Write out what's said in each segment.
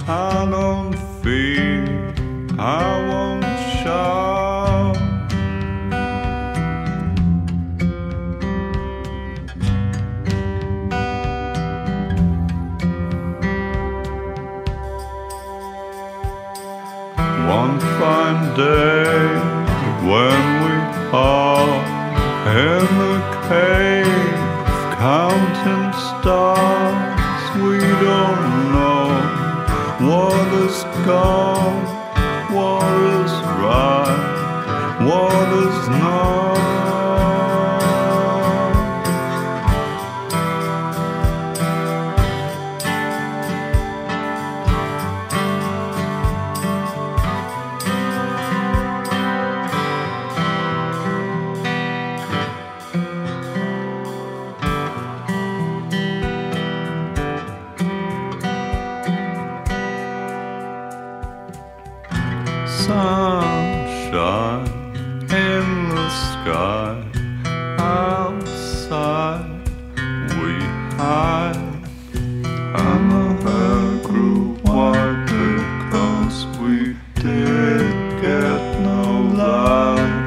I don't fear, I won't shout. One fine day when we are in the cave counting stars, we don't know what is gone, what is right, what is not. Sunshine in the sky, outside we hide, and the hair grew white because we did get no light.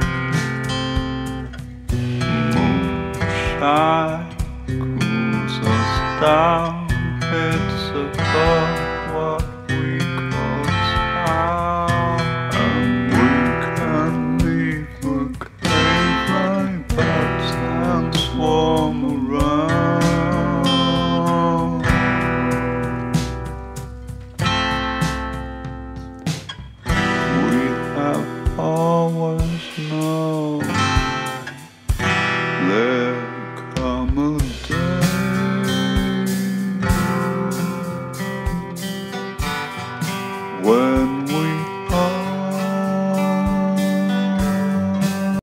Moonshine cools us down, it's above.